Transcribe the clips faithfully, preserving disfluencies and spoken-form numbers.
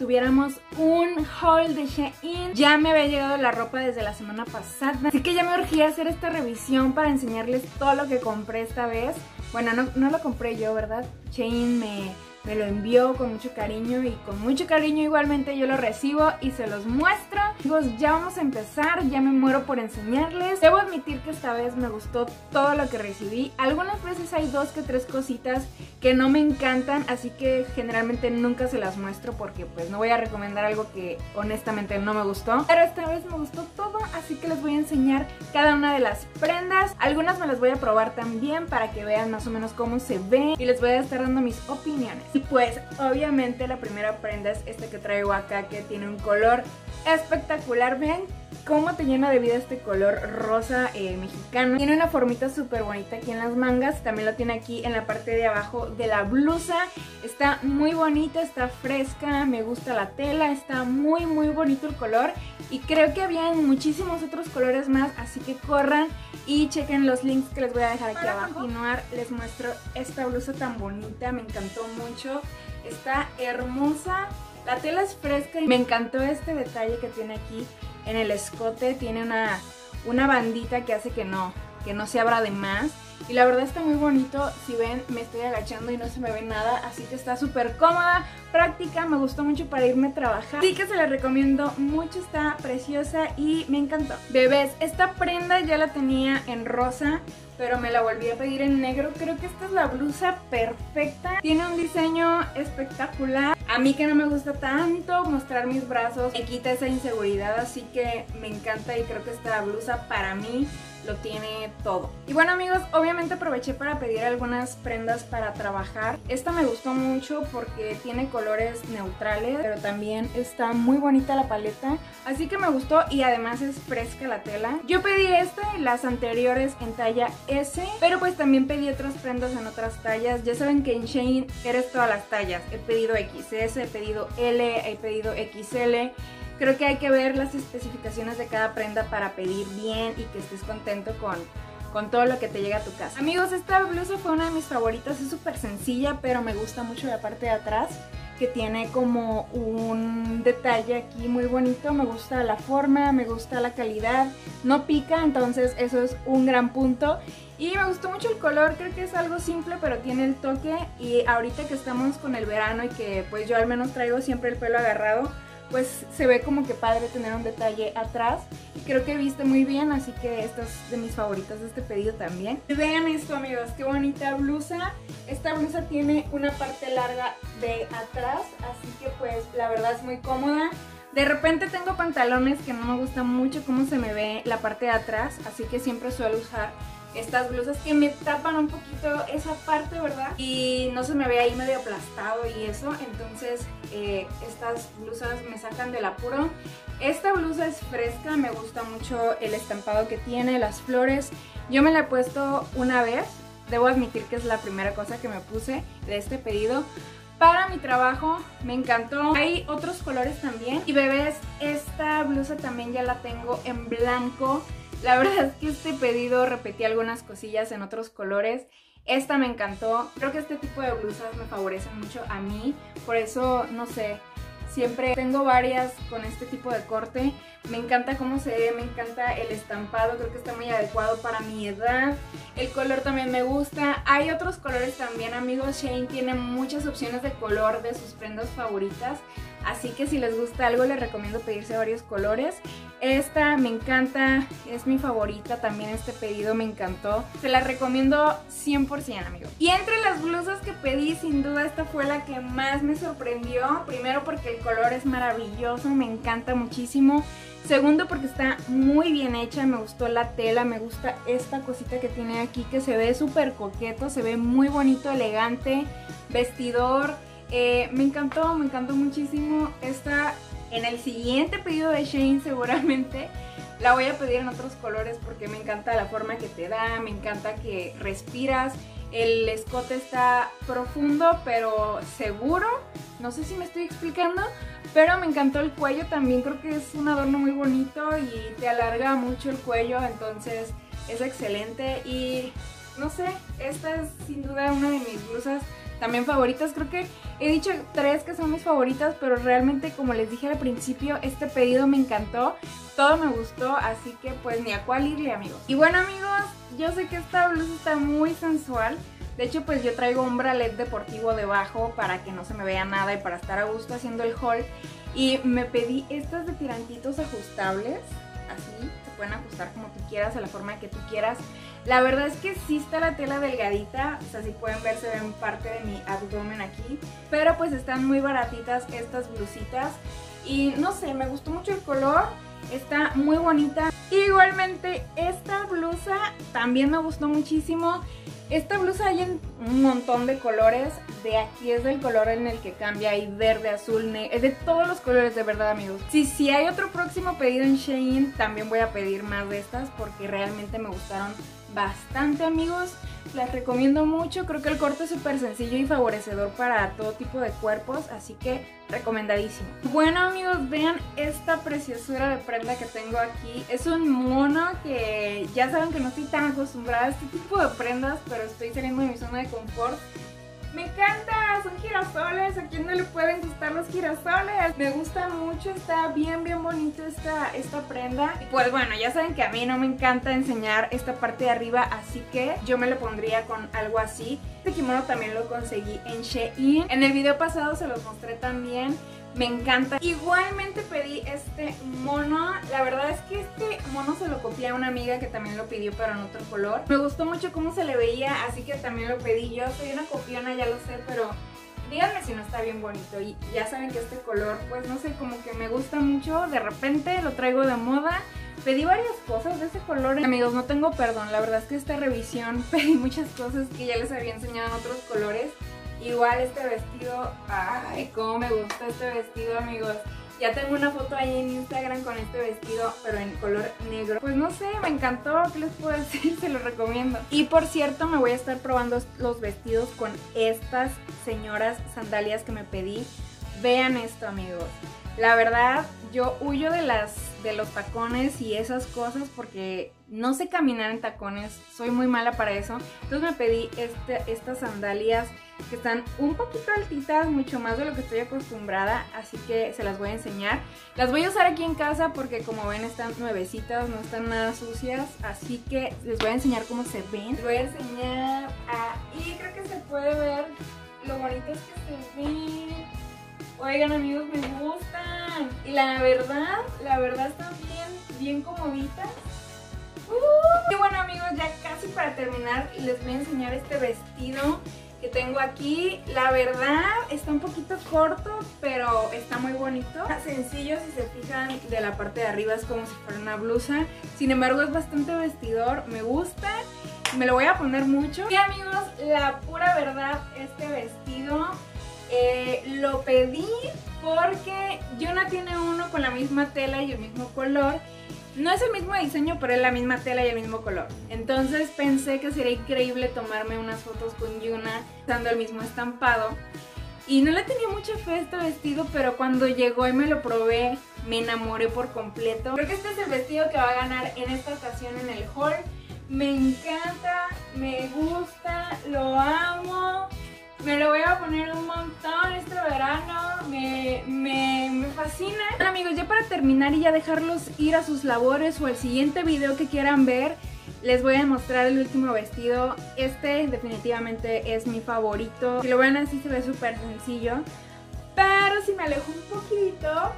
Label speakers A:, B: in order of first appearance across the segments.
A: tuviéramos un haul de Shein. Ya me había llegado la ropa desde la semana pasada, así que ya me urgía hacer esta revisión para enseñarles todo lo que compré esta vez. Bueno, no, no lo compré yo, ¿verdad? Shein me... me lo envió con mucho cariño y con mucho cariño igualmente yo lo recibo y se los muestro. Amigos, ya vamos a empezar, ya me muero por enseñarles. Debo admitir que esta vez me gustó todo lo que recibí. Algunas veces hay dos que tres cositas que no me encantan, así que generalmente nunca se las muestro porque pues no voy a recomendar algo que honestamente no me gustó. Pero esta vez me gustó todo, así que les voy a enseñar cada una de las prendas. Algunas me las voy a probar también para que vean más o menos cómo se ven y les voy a estar dando mis opiniones. Y pues obviamente la primera prenda es esta que traigo acá, que tiene un color espectacular. Ven cómo te llena de vida este color rosa eh, mexicano. Tiene una formita súper bonita aquí en las mangas, también lo tiene aquí en la parte de abajo de la blusa. Está muy bonita, está fresca, me gusta la tela, está muy muy bonito el color. Y creo que habían muchísimos otros colores más, así que corran y chequen los links que les voy a dejar aquí abajo. Para continuar les muestro esta blusa tan bonita, me encantó mucho, está hermosa, la tela es fresca y me encantó este detalle que tiene aquí en el escote. Tiene una, una bandita que hace que no, que no se abra de más. Y la verdad está muy bonito. Si ven, me estoy agachando y no se me ve nada, así que está súper cómoda, práctica, me gustó mucho para irme a trabajar. Así que se la recomiendo mucho, está preciosa y me encantó. Bebés, esta prenda ya la tenía en rosa, pero me la volví a pedir en negro. Creo que esta es la blusa perfecta. Tiene un diseño espectacular. A mí que no me gusta tanto mostrar mis brazos, me quita esa inseguridad, así que me encanta y creo que esta blusa para mí lo tiene todo. Y bueno amigos, obviamente aproveché para pedir algunas prendas para trabajar. Esta me gustó mucho porque tiene colores neutrales, pero también está muy bonita la paleta, así que me gustó y además es fresca la tela. Yo pedí esta y las anteriores en talla ese, pero pues también pedí otras prendas en otras tallas. Ya saben que en Shein eres todas las tallas. He pedido equis ese, he pedido ele, he pedido equis ele. Creo que hay que ver las especificaciones de cada prenda para pedir bien y que estés contento con, con todo lo que te llega a tu casa. Amigos, esta blusa fue una de mis favoritas, es súper sencilla, pero me gusta mucho la parte de atrás, que tiene como un detalle aquí muy bonito. Me gusta la forma, me gusta la calidad, no pica, entonces eso es un gran punto. Y me gustó mucho el color, creo que es algo simple pero tiene el toque. Y ahorita que estamos con el verano y que pues yo al menos traigo siempre el pelo agarrado, pues se ve como que padre tener un detalle atrás y creo que viste muy bien, así que esta es de mis favoritas de este pedido también. Y vean esto amigos, qué bonita blusa. Esta blusa tiene una parte larga de atrás, así que pues la verdad es muy cómoda. De repente tengo pantalones que no me gusta mucho cómo se me ve la parte de atrás, así que siempre suelo usar estas blusas que me tapan un poquito esa parte, ¿verdad? Y no se me ve ahí medio aplastado y eso, entonces eh, estas blusas me sacan del apuro. Esta blusa es fresca, me gusta mucho el estampado que tiene, las flores. Yo me la he puesto una vez, debo admitir que es la primera cosa que me puse de este pedido. Para mi trabajo, me encantó. Hay otros colores también. Y bebés, esta blusa también ya la tengo en blanco. La verdad es que este pedido repetí algunas cosillas en otros colores. Esta me encantó. Creo que este tipo de blusas me favorecen mucho a mí. Por eso, no sé, siempre tengo varias con este tipo de corte. Me encanta cómo se ve, me encanta el estampado. Creo que está muy adecuado para mi edad. El color también me gusta. Hay otros colores también, amigos. Shein tiene muchas opciones de color de sus prendas favoritas. Así que si les gusta algo les recomiendo pedirse varios colores. Esta me encanta, es mi favorita también, este pedido me encantó. Se la recomiendo cien por cien amigos. Y entre las blusas que pedí, sin duda esta fue la que más me sorprendió. Primero porque el color es maravilloso, me encanta muchísimo. Segundo porque está muy bien hecha, me gustó la tela, me gusta esta cosita que tiene aquí que se ve súper coqueto, se ve muy bonito, elegante, vestidor. Eh, me encantó, me encantó muchísimo. Esta en el siguiente pedido de Shein seguramente la voy a pedir en otros colores porque me encanta la forma que te da, me encanta que respiras. El escote está profundo pero seguro, no sé si me estoy explicando, pero me encantó el cuello también, creo que es un adorno muy bonito y te alarga mucho el cuello, entonces es excelente. Y no sé, esta es sin duda una de mis blusas también favoritas. Creo que he dicho tres que son mis favoritas, pero realmente, como les dije al principio, este pedido me encantó, todo me gustó, así que pues ni a cuál irle, amigos. Y bueno, amigos, yo sé que esta blusa está muy sensual. De hecho, pues yo traigo un bralette deportivo debajo para que no se me vea nada y para estar a gusto haciendo el haul. Y me pedí estas de tirantitos ajustables, así, se pueden ajustar como tú quieras, a la forma que tú quieras. La verdad es que sí está la tela delgadita, o sea, si pueden ver, se ven parte de mi abdomen aquí. Pero pues están muy baratitas estas blusitas y no sé, me gustó mucho el color, está muy bonita. Igualmente, esta blusa también me gustó muchísimo. Esta blusa hay en un montón de colores, de aquí es del color en el que cambia, hay verde, azul, negro, es de todos los colores, de verdad, amigos. Si, si hay otro próximo pedido en Shein, también voy a pedir más de estas porque realmente me gustaron bastante, amigos. Las recomiendo mucho, creo que el corte es súper sencillo y favorecedor para todo tipo de cuerpos, así que recomendadísimo. Bueno, amigos, vean esta preciosura de prenda que tengo aquí. Es un mono que ya saben que no estoy tan acostumbrada a este tipo de prendas, pero estoy saliendo de mi zona de confort. Me encanta, son girasoles, ¿a quién no le pueden gustar los girasoles? Me gusta mucho, está bien bien bonito esta, esta prenda. Y pues bueno, ya saben que a mí no me encanta enseñar esta parte de arriba, así que yo me lo pondría con algo así. Este kimono también lo conseguí en Shein. En el video pasado se los mostré también. Me encanta. Igualmente pedí este mono. La verdad es que este mono se lo copié a una amiga que también lo pidió, pero en otro color. Me gustó mucho cómo se le veía, así que también lo pedí yo. Soy una copiona, ya lo sé, pero díganme si no está bien bonito. Y ya saben que este color, pues no sé, como que me gusta mucho. De repente lo traigo de moda. Pedí varias cosas de ese color. Amigos, no tengo perdón. La verdad es que esta revisión pedí muchas cosas que ya les había enseñado en otros colores. Igual este vestido, ay, cómo me gusta este vestido, amigos. Ya tengo una foto ahí en Instagram con este vestido, pero en color negro. Pues no sé, me encantó, ¿qué les puedo decir? Se los recomiendo. Y por cierto, me voy a estar probando los vestidos con estas señoras sandalias que me pedí. Vean esto, amigos. La verdad, yo huyo de las de los tacones y esas cosas porque no sé caminar en tacones, soy muy mala para eso. Entonces me pedí este, estas sandalias que están un poquito altitas, mucho más de lo que estoy acostumbrada, así que se las voy a enseñar. Las voy a usar aquí en casa porque, como ven, están nuevecitas, no están nada sucias, así que les voy a enseñar cómo se ven. Les voy a enseñar ahí, creo que se puede ver lo bonitas que se ven. Oigan, amigos, me gustan. Y la verdad, la verdad están bien, bien comoditas. Uh, y bueno, amigos, ya casi para terminar les voy a enseñar este vestido que tengo aquí. La verdad está un poquito corto, pero está muy bonito. Sencillo, si se fijan, de la parte de arriba es como si fuera una blusa. Sin embargo, es bastante vestidor, me gusta. Me lo voy a poner mucho. Y amigos, la pura verdad, este vestido Eh, lo pedí porque Yuna tiene uno con la misma tela y el mismo color. No es el mismo diseño, pero es la misma tela y el mismo color. Entonces pensé que sería increíble tomarme unas fotos con Yuna usando el mismo estampado. Y no le tenía mucha fe a este vestido, pero cuando llegó y me lo probé, me enamoré por completo. Creo que este es el vestido que va a ganar en esta ocasión en el haul. Me encanta, me gusta, lo amo. Me lo voy a poner un montón este verano, me, me, me fascina. Bueno, amigos, ya para terminar y ya dejarlos ir a sus labores o el siguiente video que quieran ver, les voy a mostrar el último vestido. Este definitivamente es mi favorito. Si lo ven así se ve súper sencillo, pero si me alejo un poquito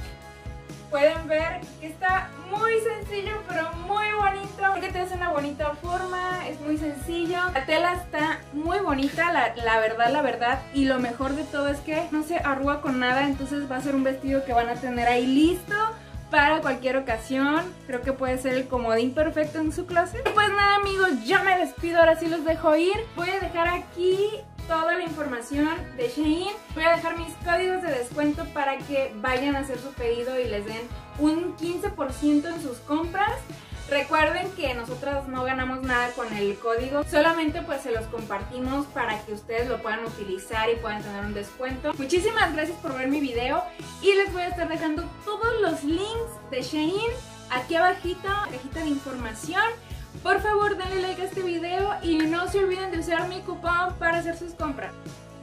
A: pueden ver que está muy sencillo pero muy bonito. Creo que te hace una bonita forma, es muy sencillo. La tela está muy bonita, la, la verdad, la verdad. Y lo mejor de todo es que no se arruga con nada, entonces va a ser un vestido que van a tener ahí listo para cualquier ocasión. Creo que puede ser el comodín perfecto en su closet. Y pues nada, amigos, ya me despido, ahora sí los dejo ir. Voy a dejar aquí toda la información de Shein. Voy a dejar mis códigos de descuento para que vayan a hacer su pedido y les den un quince por ciento en sus compras. Recuerden que nosotras no ganamos nada con el código, solamente pues se los compartimos para que ustedes lo puedan utilizar y puedan tener un descuento. Muchísimas gracias por ver mi video y les voy a estar dejando todos los links de Shein aquí abajito, cajita de información. Por favor, denle like a este video y no se olviden de usar mi cupón para hacer sus compras.